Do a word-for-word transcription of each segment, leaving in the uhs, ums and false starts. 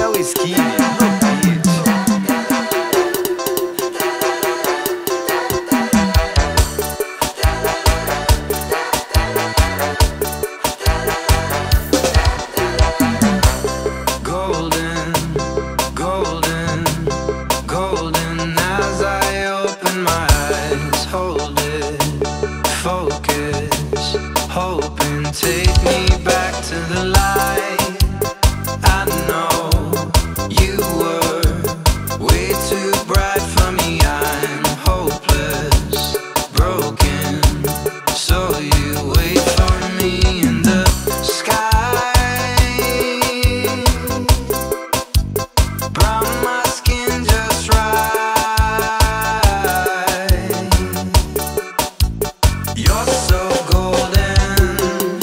é o Skinny no beat. Golden, golden, golden as I open my eyes. Hold it, focus, hoping take me back to the light. I know you were way too bright for me. I'm hopeless, broken, so you wait for me in the sky. Brown my skin just right. You're so golden.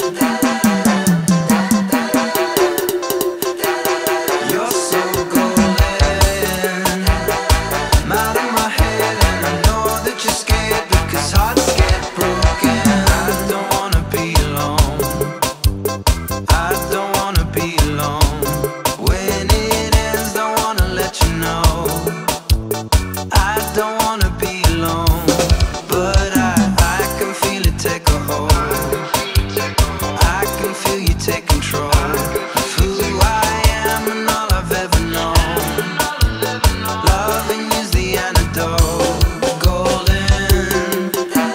You're so golden. I'm out of my head and I know that you're scared because hearts get broken. I don't wanna be alone. I don't wanna be alone. When it ends, don't wanna let you know. I don't wanna be alone, but I, I can feel it take a hold. I can feel you take control of who I am and all I've ever known. Loving you's the antidote. Golden.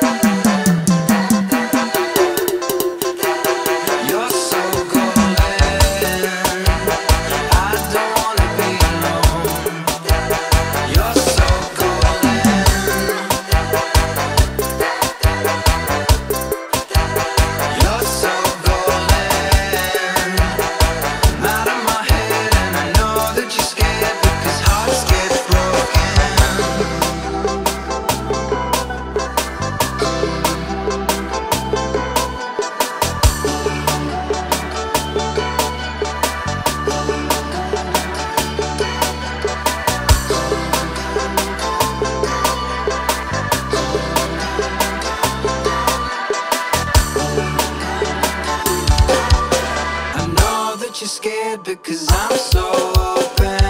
You're so golden. I don't wanna be alone. You're so golden. You're so golden. I'm out of my head and I know that you're scared because hearts get broken. I know that you're scared because I'm so open.